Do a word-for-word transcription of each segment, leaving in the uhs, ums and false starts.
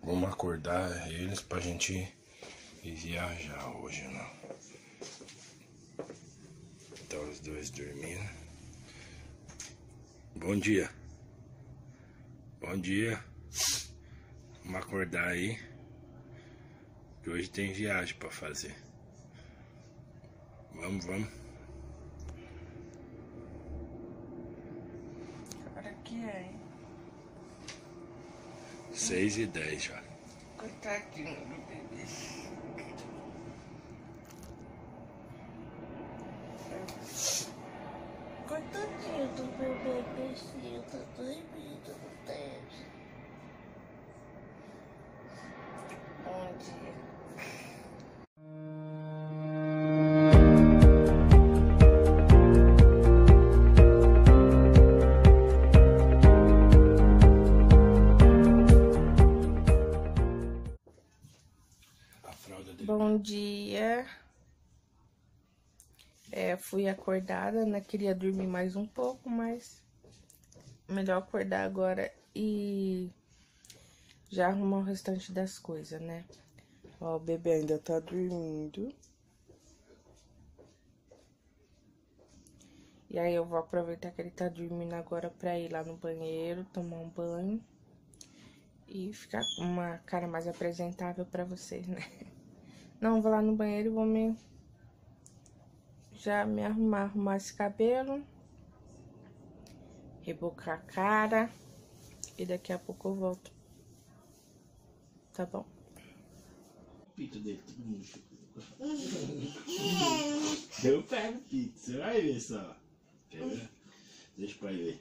Vamos acordar eles pra gente ir viajar hoje, né? Tá os dois dormindo. Bom dia. Bom dia. Vamos acordar aí, que hoje tem viagem pra fazer. Vamos, vamos. Agora que é, hein? Seis e dez já. Coitadinho do bebê. Coitadinho do bebê, bichinho, tá dormindo no teto. Bom dia. Bom dia. É, fui acordada, né? Queria dormir mais um pouco, mas melhor acordar agora e já arrumar o restante das coisas, né? Ó, o bebê ainda tá dormindo. E aí eu vou aproveitar que ele tá dormindo agora pra ir lá no banheiro, tomar um banho e ficar com uma cara mais apresentável pra vocês, né? Não, vou lá no banheiro e vou me... já me arrumar, arrumar esse cabelo, rebocar a cara e daqui a pouco eu volto, tá bom? Pito dele, todo mundo. Eu pego o pito, você vai ver só. Pega. Deixa o pai ver.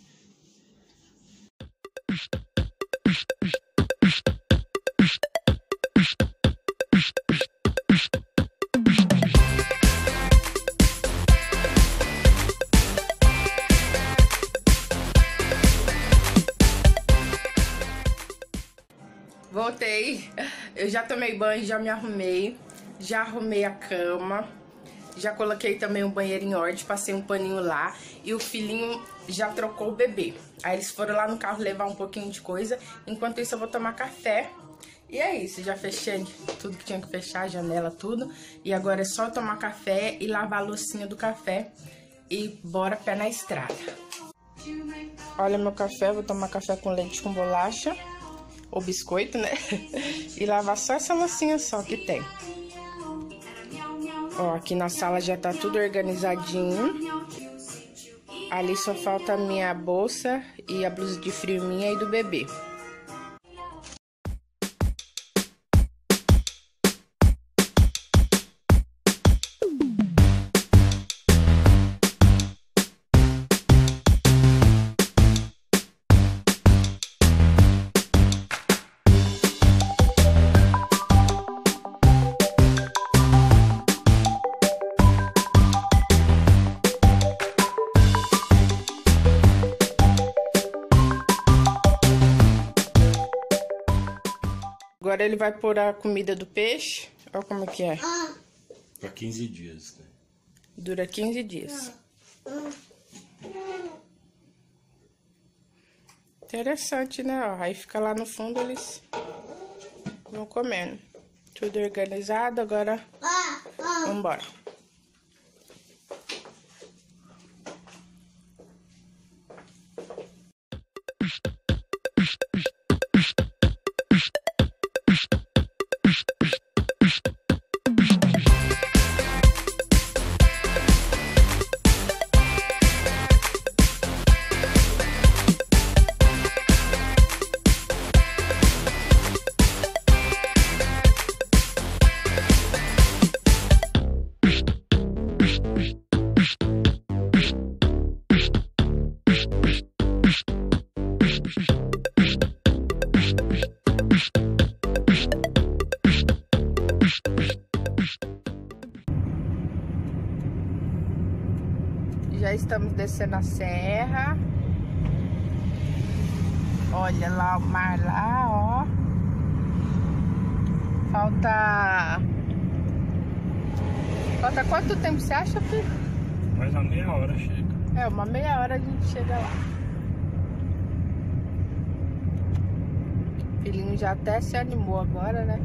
Voltei, eu já tomei banho, já me arrumei, já arrumei a cama, já coloquei também o banheiro em ordem, passei um paninho lá e o filhinho já trocou o bebê. Aí eles foram lá no carro levar um pouquinho de coisa, enquanto isso eu vou tomar café. E é isso, já fechei tudo que tinha que fechar, a janela, tudo. E agora é só tomar café e lavar a loucinha do café e bora pé na estrada. Olha meu café, vou tomar café com leite com bolacha. Ou biscoito, né? E lavar só essa loucinha só que tem. Ó, aqui na sala já tá tudo organizadinho. Ali só falta a minha bolsa e a blusa de frio minha e do bebê. Agora ele vai pôr a comida do peixe. Olha como é que é. Pra quinze dias, né? Dura quinze dias. Interessante, né? Ó, aí fica lá no fundo, eles vão comendo. Tudo organizado, agora vamos embora. Já estamos descendo a serra. Olha lá o mar lá, ó. Falta... Falta quanto tempo você acha, filho? Mais uma meia hora chega. É, uma meia hora a gente chega lá. O filhinho Filhinho já até se animou agora, né?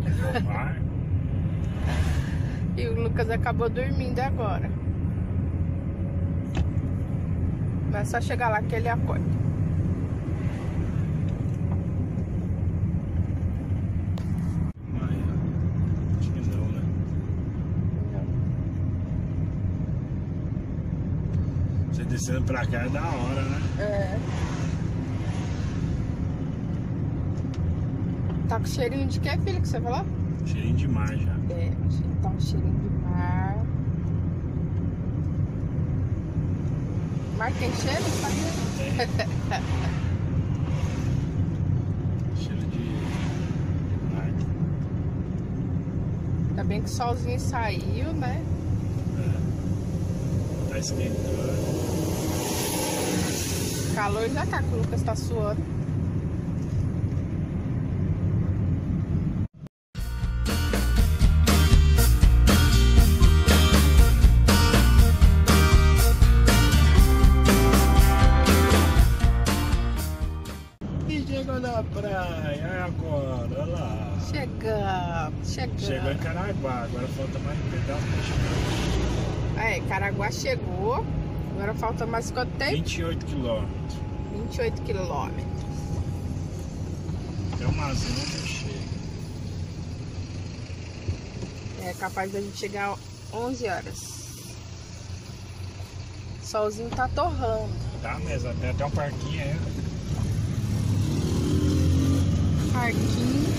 E o Lucas acabou dormindo agora. Mas é só chegar lá que ele acorda. Acho que não, né? Não. Você descendo pra cá é da hora, né? É. Tá com cheirinho de quê, filho, que você falou? Cheirinho de mar já. É, tá um cheirinho de mar. Mar tem cheiro, sabia? Tem. Cheiro de mar. Ainda bem que o solzinho saiu, né? É. Tá esquentando. O calor já tá, que o Lucas tá suando. Chegou na praia agora, olha lá. Chegamos, chegamos. Chegou em Caraguá, agora falta mais um pedaço pra chegar. É, Caraguá chegou. Agora falta mais quanto tempo? vinte e oito quilômetros. vinte e oito quilômetros. Até o Mazinho não chega. É capaz da gente chegar onze horas. Solzinho tá torrando. Tá mesmo, tem até um parquinho ainda. Parquinho.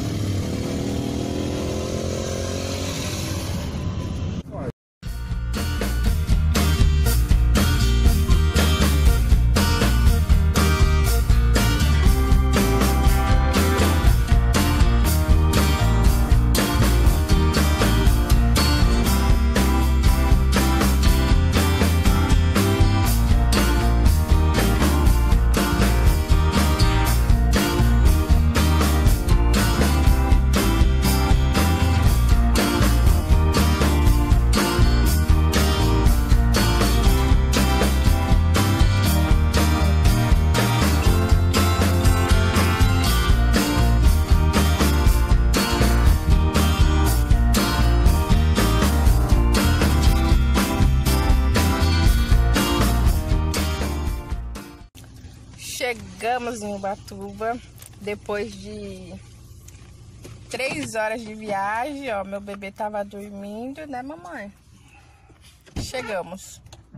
Chegamos em Ubatuba depois de três horas de viagem. Ó, meu bebê tava dormindo, né, mamãe? Chegamos.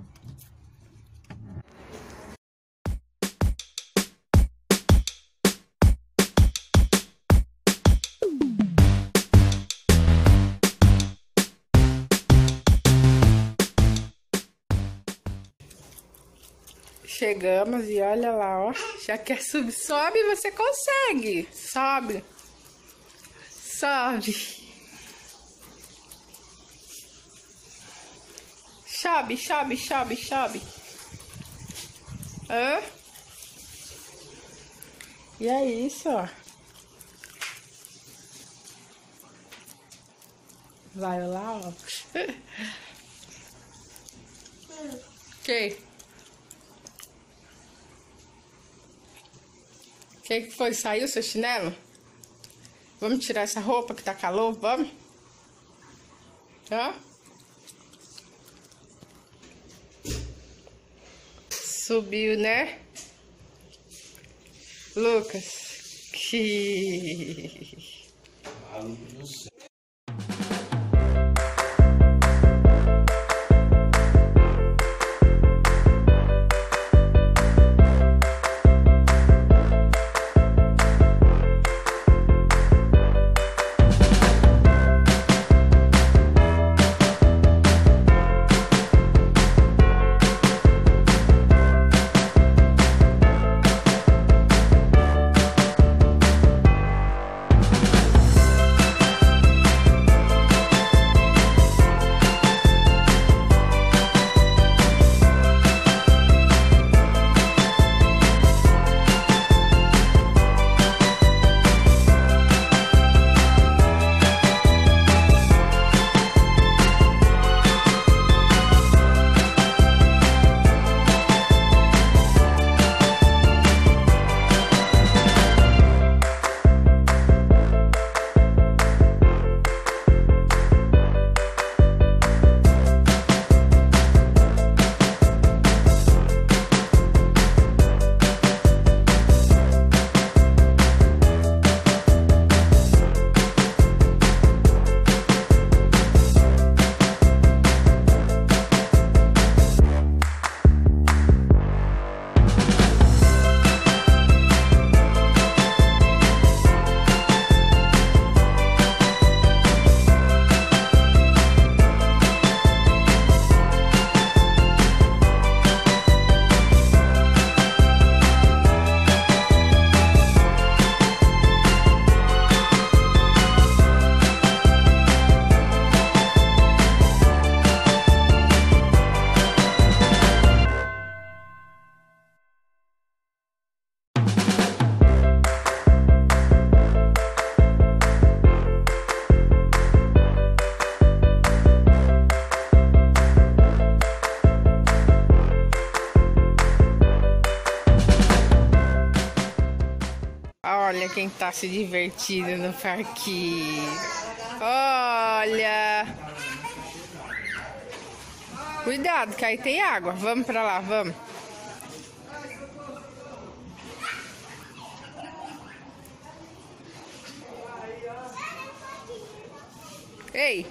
Chegamos e olha lá, ó. Já quer subir. Sobe, você consegue. Sobe. Sobe. Sobe, sobe, sobe, sobe. Hã? E é isso, ó. Vai lá, ó. Ok. O que que foi? Saiu seu chinelo? Vamos tirar essa roupa que tá calor? Vamos? Hã? Subiu, né? Lucas. Que... Olha quem tá se divertindo no parquinho. Olha. Cuidado, que aí tem água. Vamos pra lá, vamos. Ei.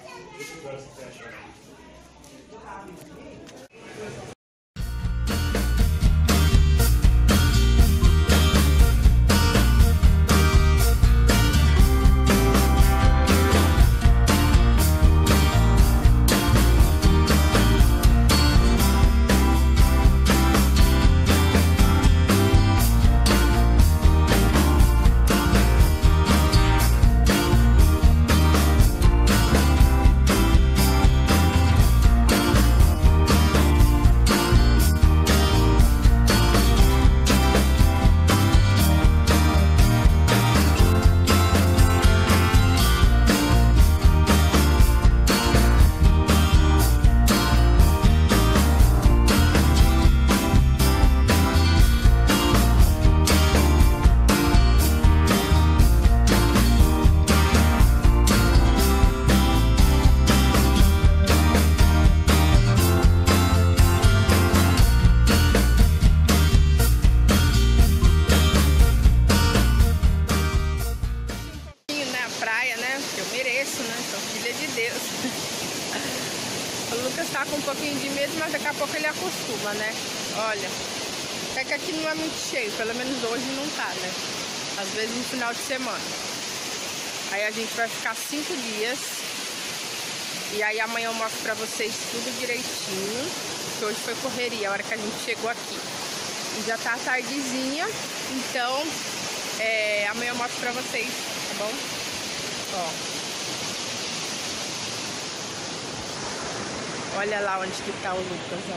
O Lucas tá com um pouquinho de medo, mas daqui a pouco ele acostuma, né? Olha, até que aqui não é muito cheio, pelo menos hoje não tá, né? Às vezes no final de semana. Aí a gente vai ficar cinco dias. E aí amanhã eu mostro pra vocês tudo direitinho. Que hoje foi correria, a hora que a gente chegou aqui. E já tá tardezinha, então é, amanhã eu mostro pra vocês, tá bom? Ó. Olha lá onde que tá o Lucas, ó.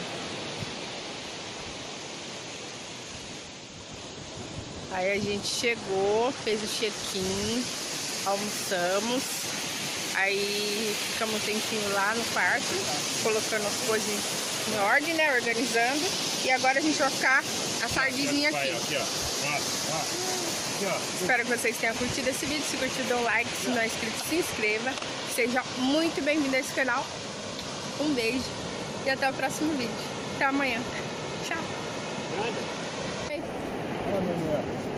Aí a gente chegou, fez o check-in, almoçamos. Aí ficamos um tempinho lá no quarto, colocando as coisas em ordem, né? Organizando. E agora a gente vai ficar a tardezinha aqui. Aqui, ó. Ó, ó. Aqui, ó. Espero que vocês tenham curtido esse vídeo. Se curtiu, dê um like. Se não é inscrito, se inscreva. Seja muito bem-vindo a esse canal. Um beijo e até o próximo vídeo. Até amanhã. Tchau. Nada. Ei. Olha,